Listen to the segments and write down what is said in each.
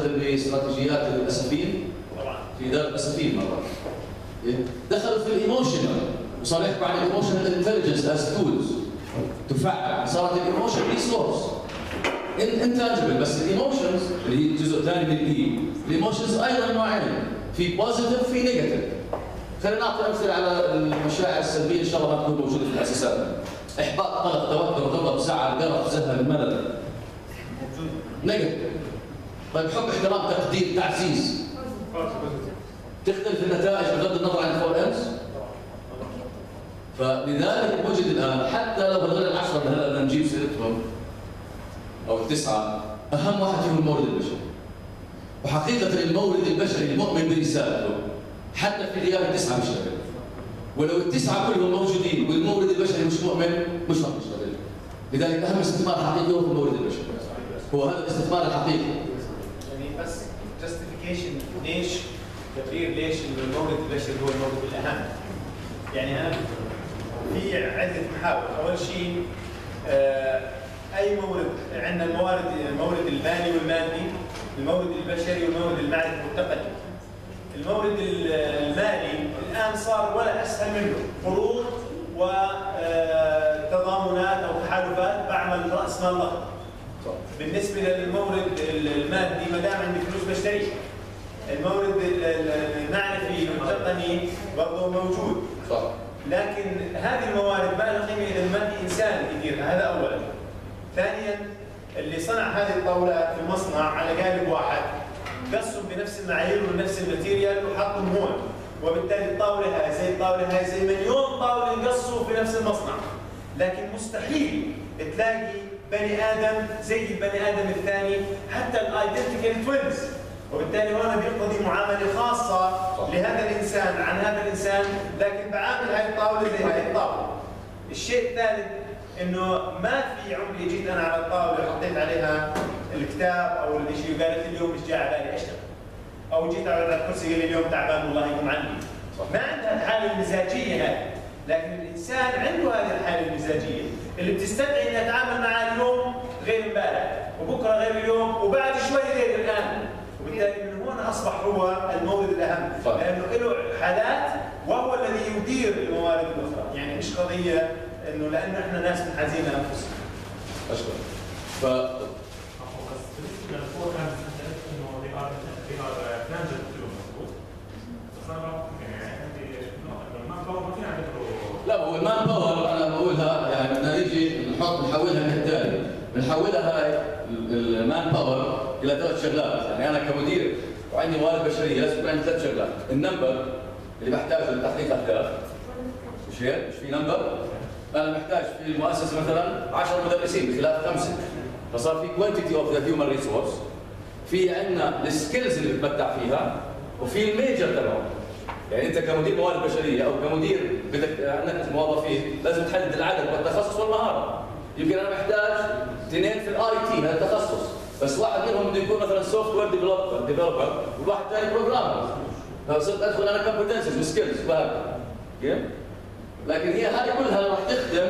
نستخدم باستراتيجيات الاسفين طبعا في اداره الاسفين مرات. دخلوا في الايموشنال وصار يحكوا عن الايموشنال انتليجنس از تولز تفعل. صارت الايموشن ريسورس انتانجبل. بس الايموشنز اللي هي الجزء الثاني من الاي، الايموشنز ايضا نوعين، في بوزيتيف في نيجاتيف. خلينا نعطي امثله على المشاعر السلبيه ان شاء الله ما تكون موجوده في الاساسات. احباط، قلق، توتر، غضب، زعل، قرف، زهق، ملل. نيجاتيف. طيب حب، احترام، تقدير، تعزيز. تختلف النتائج بغض النظر عن الفور امز. فلذلك وجد الان حتى لو هذول العشره اللي هلا بدنا نجيب سيرتهم او التسعه، اهم واحد فيهم المورد البشري. وحقيقه المورد البشري المؤمن برسالته حتى في غياب التسعه بيشتغل. ولو التسعه كلهم موجودين والمورد البشري مش مؤمن مش راح يشتغل. لذلك اهم استثمار حقيقي هو في المورد البشري. هو هذا الاستثمار الحقيقي. يعني بس جاستيفيكيشن ليش تبرير ليش المورد البشري هو المورد الاهم. يعني انا في عده محاور. اول شيء اي مورد عندنا المورد المالي والمادي، المورد البشري والمورد المعرفي والتقني. المورد المالي الان صار ولا اسهل منه، قروض وتضامنات او تحالفات بعمل راس مال ضخم. بالنسبه للمورد المادي ما دام عندي فلوس بشتري. المورد المعرفي والتقني برضه موجود. صح. لكن هذه الموارد ما لها قيمه اذا ما في انسان كثير، هذا اولا. ثانيا اللي صنع هذه الطاولات في مصنع على قالب واحد قسم بنفس المعايير ونفس الماتيريال وحطهم هون، وبالتالي الطاوله هاي زي الطاوله هاي زي مليون طاوله يقصوا في نفس المصنع. لكن مستحيل تلاقي بني ادم زي البني ادم الثاني، حتى الايدنتيكال توينز. وبالتالي هون بيقتضي معامله خاصه لهذا الانسان عن هذا الانسان، لكن بعامل هاي الطاوله زي هاي الطاوله. الشيء الثالث انه ما في عمري جيت انا على الطاوله وحطيت عليها الكتاب او الشيء وقالت لي اليوم مش جاي على بالي اشتغل. او جيت على الكرسي قال لي اليوم تعبان والله يقوم عني. ما عندها الحاله المزاجيه هذه، لكن الانسان عنده هذه الحاله المزاجيه اللي بتستدعي اني اتعامل معاه اليوم غير امبارح، وبكره غير اليوم، وبعد شوي غير الان. وبالتالي من هون اصبح هو المورد الاهم، لانه له حالات وهو الذي يدير الموارد الاخرى، يعني مش قضيه انه لانه احنا ناس منحازين لانفسنا. اشكرك. بس بالنسبه للفور امز انه they are tangible مضبوط. بس انا يعني عندي نقطه انه المان باور ما فينا نعتبره. لا، هو المان باور انا بقولها يعني بدنا نيجي نحولها كالتالي، بنحولها هاي المان باور الى ثلاث شغلات. يعني انا كمدير وعندي موارد بشريه لازم يكون عندي ثلاث شغلات. النمبر اللي بحتاجه لتحقيق اهداف، مش هيك؟ مش في نمبر؟ انا محتاج في المؤسسه مثلا 10 مدرسين بخلاف 5، فصار في كوانتيتي اوف ذا هيومن ريسورس. في عندنا السكيلز اللي بتمتع فيها، وفي الميجر تبعه. يعني انت كمدير موارد بشريه او كمدير بدك عندك موظفين لازم تحدد العدد والتخصص والمهاره. يمكن انا محتاج اثنين في الاي تي هذا التخصص، بس واحد منهم بده يكون مثلا سوفت وير ديفلوبر وواحد ثاني بروجرامر. فصرت ادخل انا كومبتنسز وسكيلز وهكذا. كيف؟ لكن هي هذه كلها راح تخدم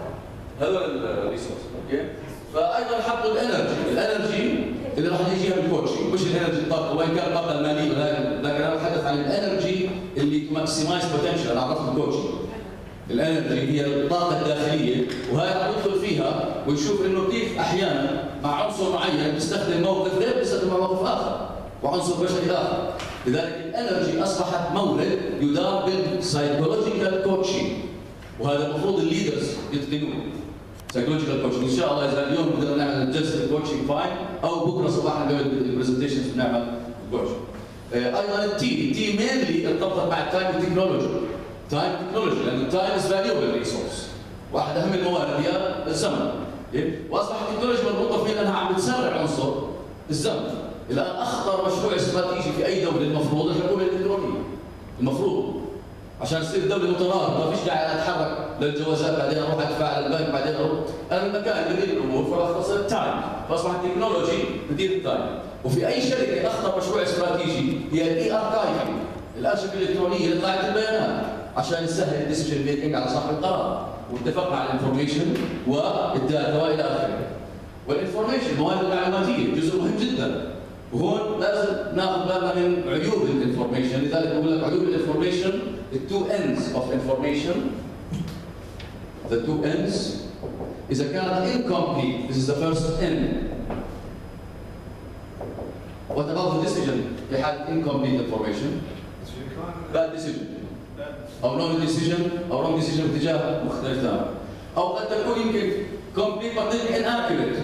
هذول الريسورس. اوكي؟ فايضا حطوا الانرجي اللي راح يجيها بالكوتشنج، مش الانرجي الطاقه، وان كان الطاقه الماليه، لكن انا بتحدث عن الانرجي اللي ماكسمايز بوتنشال. انا عرفت الكوتشنج. الانرجي هي الطاقه الداخليه، وهي راح ندخل فيها ونشوف انه كيف احيانا مع عنصر معين بيستخدم موقف غير بيستخدم موقف اخر، وعنصر بشري اخر. لذلك الانرجي اصبحت مورد يدار بالسايكولوجيكال كوتشنج، وهذا المفروض الليدرز يتقنوه. سايكولوجيكال كوتشنج ان شاء الله اذا اليوم بدنا نعمل جلسه الكوتشنج فاين، او بكره صباحا قبل البرزنتيشنز بنعمل كوتشنج. ايضا التي مينلي ارتبطت مع التايم والتكنولوجي. تايم تكنولوجي، لان التايم از فاليوبل ريسورس. واحد اهم الموارد هي الزمن. واصبح التكنولوجيا مربوطه فيه لانها عم بتسرع عنصر الزمن. الان اخطر مشروع استراتيجي في اي دوله المفروض الحكومه الالكترونيه. المفروض عشان تصير الدوله مترابطه، ما فيش داعي اتحرك للجوازات بعدين اروح ادفع على البنك بعدين اروح. انا المكان بدير الامور فبختصر التايم، فاصبح التكنولوجي بدير التايم. وفي اي شركه اخطر مشروع استراتيجي هي الاي اركايفنج، الارشفه الالكترونيه لقاعده البيانات عشان يسهل الديسيجن ميكينج على صاحب القرار. واتفقنا على الانفورميشن والداتا والى اخره. والانفورميشن الموارد المعلوماتيه جزء مهم جدا. وهون لازم ناخذ بالنا من عيوب الانفورميشن، لذلك بقول لك عيوب الانفورميشن التو ends of information. The two ends إذا كانت incomplete, this is the first end. What about the decision في حال incomplete information؟ bad decision أو no decision أو wrong decision باتجاه مختلف تماما. أو قد تكون يمكن complete but then inaccurate.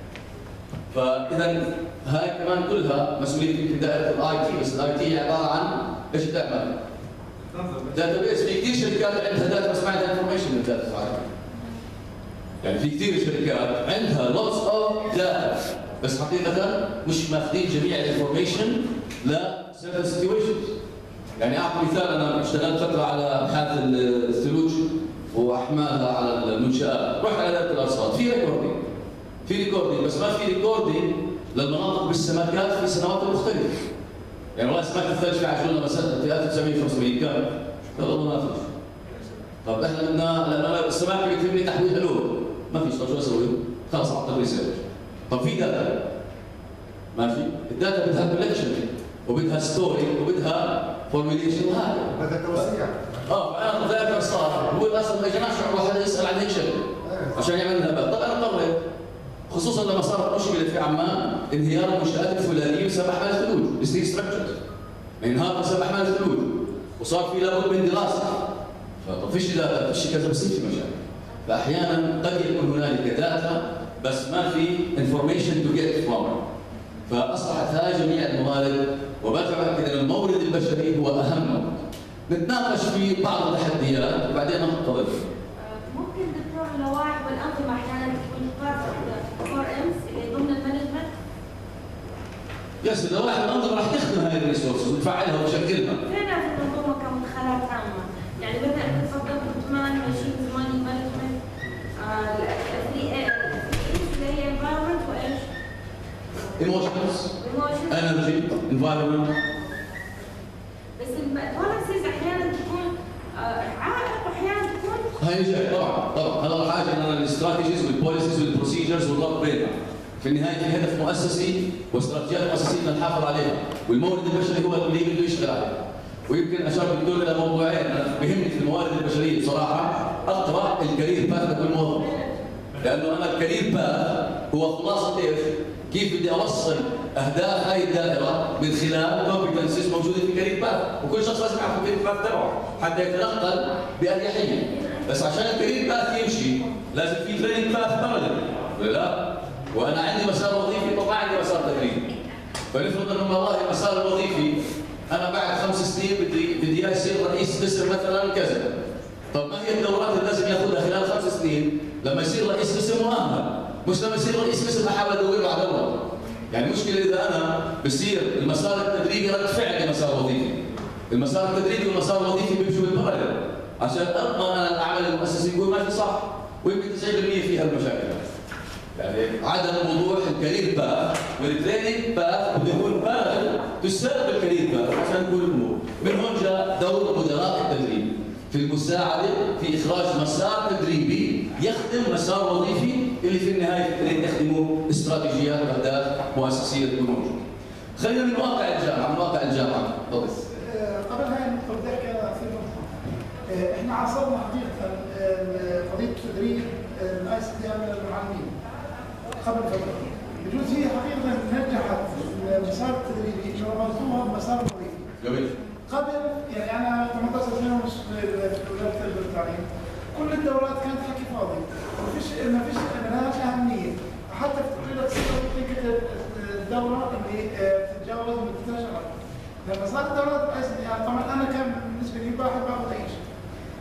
فإذا هاي كمان كلها مسؤولية يمكن دائرة الاي تي، بس الاي تي عبارة عن ايش بتعمل؟ داتا بيس. في كثير شركات عندها داتا بس ما عندها انفورميشن من الداتا. يعني في كثير شركات عندها لوتس اوف داتا بس حقيقة مش ماخذين جميع الانفورميشن لسيرتن سيتويشنز. يعني اعطي مثال، انا اشتغلت فترة على ابحاث الثلوج واحمالها على المنشآت، رحت على داتا الارصاد، في ريكوردينج بس ما في ريكوردينج للمناطق بالسمكات في سنوات مختلفة. يعني والله سمكة الثلج في عجلنا مثلا في 1985 كان والله ما فيش. طب احنا بدنا لما السمكة بيتم تحويل علوم ما فيش، طب شو اسوي؟ خلص اعطي ريسيرش. طب في داتا ماشي، الداتا بدها كولكشن وبدها ستوري وبدها فورميليشن وهذا بدها توسيع. فانا طلعت صار هو اصلا ما اجاناش واحد يسال عن هيك شغله عشان يعمل لنا بال. طب انا اضطريت خصوصا لما صارت مشكله في عمان انهيار المنشات الفولاذيه بسبب احمال الثلوج، ستيل ستراكشرز انهار بسبب احمال الثلوج وصار في لابد من دراسه. فطب فيش داتا فيش كذا بصير في مشاكل. فاحيانا قد يكون هنالك داتا بس ما في انفورميشن تو جيت فروم. فاصبحت هاي جميع الموارد، وبرجع باكد ان المورد البشري هو اهم. نتناقش في بعض التحديات وبعدين ننتظر. ممكن دكتور اللوائح والانظمه احيانا تكون كور امس اللي ضمن المانجمنت؟ يس، اللوائح والانظمه راح تخدم هذه الريسورسز وتفعلها وتشكلها. فين في المنظومه كمدخلات عامه؟ يعني مثلا انت تفضلت بتمان ماشينز ماني مانجمنت اللي هي environment وايش؟ ايموشنز، انرجي، انفايرمنت. بس البوليسيز احيانا تكون عائق واحيانا تكون هاي شيء طبعا هذا حاجه ان الاستراتيجيز والبوليسيز والبروسيجرز والربط بينها. في النهايه في هدف مؤسسي واستراتيجيات مؤسسيه بدنا نحافظ عليها، والمورد البشري هو اللي بده يشتغل عليها. ويمكن اشار الدكتور الى موضوعين انا بهمني في الموارد البشريه بصراحه، اقرا الكارير باث لكل موظف. لانه انا الكارير باث هو خلاصه ايش؟ كيف بدي اوصل اهداف هاي الدائره من خلال كومبتنسز موجوده في الكارير باث، وكل شخص لازم يعرف الكارير باث تبعه حتى يتنقل باريحيه. بس عشان الكارير باث يمشي لازم في تريننج باث بارلل، لا؟ وانا عندي مسار وظيفي طبعا عندي مسار تدريبي. فنفرض انه والله المسار الوظيفي انا بعد 5 سنين بدي يصير رئيس قسم مثلا كذا. طب ما هي الدورات اللي لازم ياخذها خلال 5 سنين لما يصير رئيس قسم مؤهل، مش لما يصير رئيس قسم احاول ادور له على دوره. يعني مشكله اذا انا بصير المسار التدريبي رد فعل لمسار وظيفي. المسار التدريبي والمسار الوظيفي بيمشوا بالبارلل عشان اضمن انا العمل المؤسسي يكون ماشي صح، ويمكن 90% فيها المشاكل. يعني عدم وضوح الكارير باث والتريننج باث بده يكون بارل تسبب الكارير باث عشان نقول الامور. من هون جاء دور مدراء التدريب في المساعده في اخراج مسار تدريبي يخدم مسار وظيفي اللي في النهايه يخدموا استراتيجيات واهداف مؤسسيه تكون موجوده. خلينا من واقع الجامعه، تفضل. قبل هاي النقطه بدي احكي انا في نقطه. احنا عاصرنا حقيقه قضيه تدريب الاي سي دي للمعلمين قبل فتره. بجوز هي حقيقه نجحت المسار التدريبي انه ربطوها بمسار وظيفي. جميل. قبل يعني انا 18 سنه ونص في وزاره التربيه والتعليم، كل الدورات كانت حكي فاضي، ما فيش لهاش اهميه، حتى في تقرير السنه كتب الدوره اللي تتجاوز من 13 شهر. لما صارت الدورات يعني طبعا انا كان بالنسبه لي بحب اخذ اي شيء.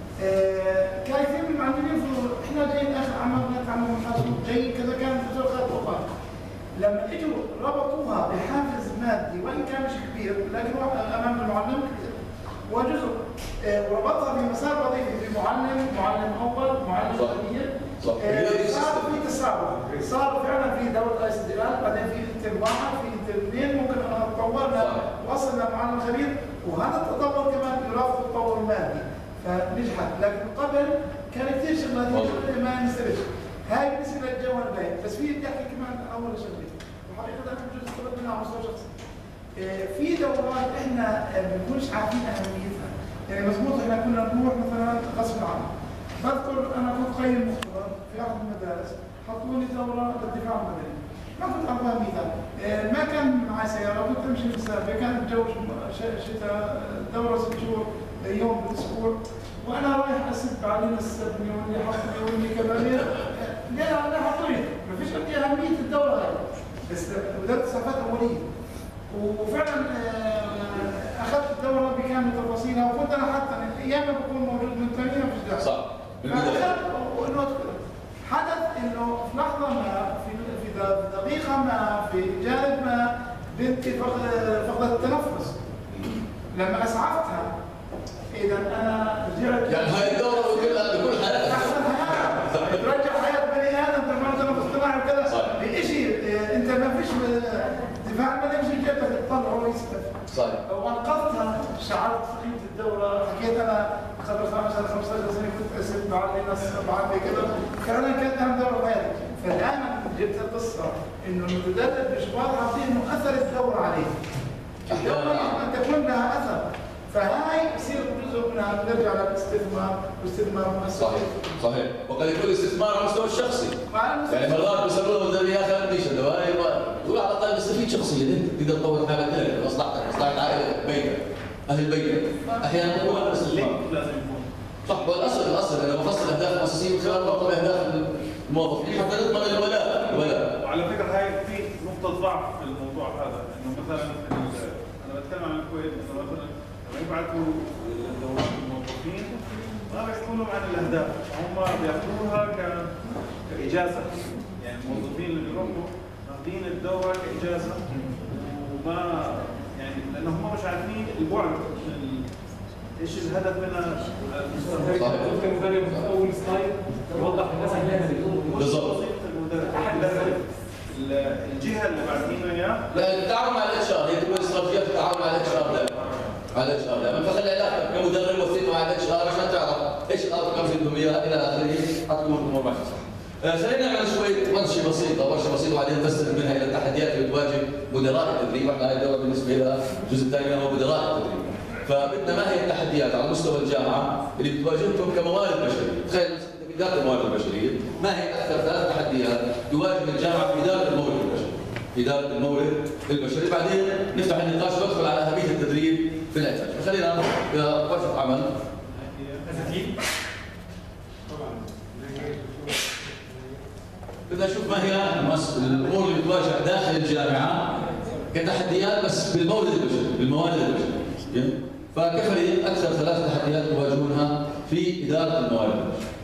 كان كثير من المعلمين يفضلوا احنا جايين اخر عمل بنتعلم محاسب جاي كذا، كان الدكتور خالد وقال لما اجوا ربطوها بحافز مادي وان كان مش كبير لكن امام المعلم كبير وجزء، وربطها بمسار وظيفي بمعلم اول معلم ثاني. صار في تسارع، صار فعلا في دوره اي سي دي ال، بعدين في انتر واحد في انتر اثنين، ممكن تطورنا وصلنا معلم خبير، وهذا التطور كمان يرافق التطور المادي فنجحت. لكن قبل كان كثير شغلات ما نستفدش. هاي بالنسبه للجوانبين، بس في بدي احكي كمان اول شغله حقيقه انا بجوز استفدت منها على مستوى شخصي. في دورات احنا ما بنكونش عارفين اهميتها، يعني مضبوط احنا كنا نروح مثلا غصب عني. بذكر انا كنت قيم مختبر في احد المدارس، حطوا لي دوره للدفاع المدني. ما كنت اعرف اهميتها، ما كان معي سياره، كنت امشي بالسياره، كان الجو شتاء، دوره 6 شهور يوم بالاسبوع، وانا رايح اسب علينا السبني واللي حطني واللي كمان لا انا حطيت، ما فيش عندي اهميه الدوره هاي، بس بدات صفات اوليه. وفعلا اخذت الدوره بكامل تفاصيلها، وكنت انا حتى ايام ما بكون موجود من 8 ما فيش داعي. صح. وانه حدث انه في لحظه ما في دقيقه ما في جانب ما بنتي فقدت التنفس. لما اسعفتها اذا انا رجعت يعني هاي الدوره بكل حياتك. احسن حياه ترجع حياه بني ادم ترجع تنفس اصطناعي وكذا بشيء انت ما فيش دفاع المدني مش جابك تطلع ويسكت. صحيح. وانقذتها، شعرت قيمه الدوره، حكيت انا قبل 15 سنه كنت اسب بعلي نص بعلي كذا، فعلا كانت اهم دوره بحياتي. فالان جبت القصه انه المتدرب مش واضحه فيه انه اثر الدوره عليه. الدوره يجب ان تكون لها اثر، فهاي يصير جزء منها نرجع للاستثمار واستثمار مؤسسي. صحيح. وقد يكون الاستثمار على المستوى الشخصي. يعني مرات بيسموه مثلا يا اخي عندي دوائر يقول على الاقل بستفيد شخصيا، انت تقدر تطور حالك لك مصلحتك، مصلحه عائله بيتك، اهل بيتك. احيانا هو الاستثمار لازم يكون صح. والاصل انا بفصل اهداف المؤسسين من خلال ربط اهداف الموظفين حتى نضمن الولاء. وعلى فكره هاي في نقطه ضعف في الموضوع هذا، انه مثلا انا بتكلم عن الكويت مثلا لما يبعثوا دورات الموظفين ما بيحكوا لهم عن الاهداف، هم بياخذوها كاجازه، يعني الموظفين اللي بيروحوا ماخذين الدوره كاجازه وما يعني لانه هم مش عارفين البعد ايش الهدف منها. ممكن نبدا اول سلايد يوضح للناس بالضبط. الجهه اللي باعتين اياه لا التعاون مع الاتش ار، هي تكون استراتيجيه التعاون مع الاتش ار على الاتش ار دائما، فخلي علاقتك كمدرب وثيق مع الاتش ار عشان تعرف ايش الارقام اللي بدهم اياها الى اخره، حتكون الامور ماشيه صح. خلينا نعمل شويه ورشه بسيطه وبعدين نفسر منها الى التحديات اللي بتواجه مدراء التدريب، واحنا هاي الدوره بالنسبه لها الجزء الثاني هو مدراء التدريب. فبدنا ما هي التحديات على مستوى الجامعه اللي بتواجهكم كموارد بشريه؟ تخيل في اداره الموارد البشريه، ما هي اكثر 3 تحديات تواجه الجامعه في اداره المورد البشري؟ إدارة المورد البشري، بعدين نفتح النقاش وندخل على أهمية التدريب في الإنتاج. خلينا ورشة عمل. بدنا نشوف ما هي الأمور اللي بتواجه داخل الجامعة كتحديات بس بالمورد البشري، بالموارد البشرية. فكيف أكثر 3 تحديات تواجهونها في إدارة الموارد البشرية؟